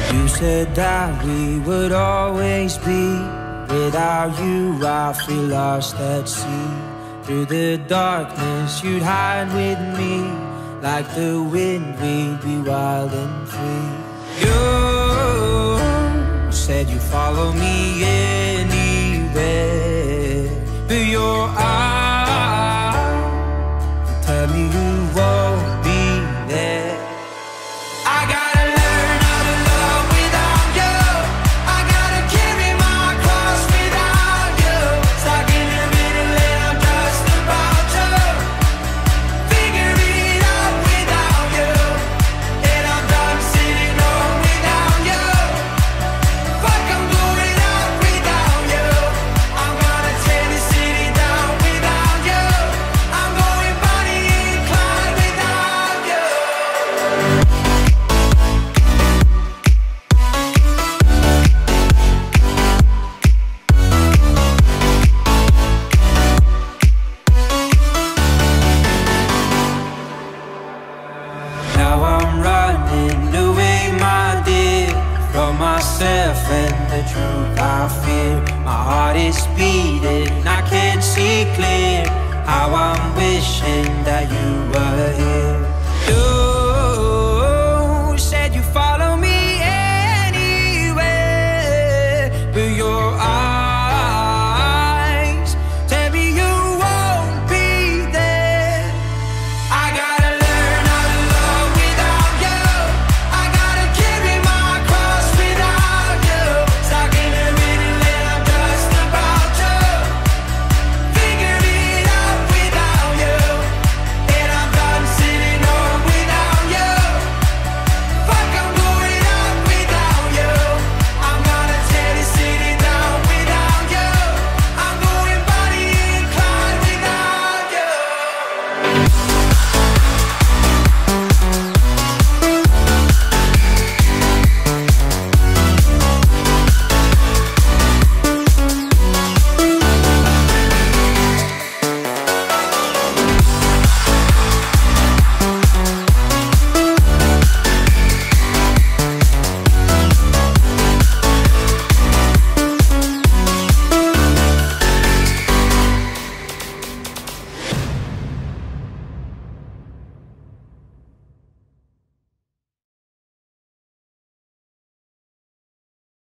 You said that we would always be. Without you I feel lost at sea. Through the darkness you'd hide with me. Like the wind we'd be wild and free. You said you'd follow me anywhere. But your eyes tell me you won't be there. I gotta learn how to love without you. I gotta carry my cross without you. Stuck in the middle and I'm just about to figure it out without you. And I'm done sitting home without you. Fuck, I'm going out without you. I'm gonna tear the city down without you. I'm going Bonnie and Clyde without you. Now I'm running away, my dear, from myself and the truth I fear. My heart is beating, I can't see clear. How I'm wishing that you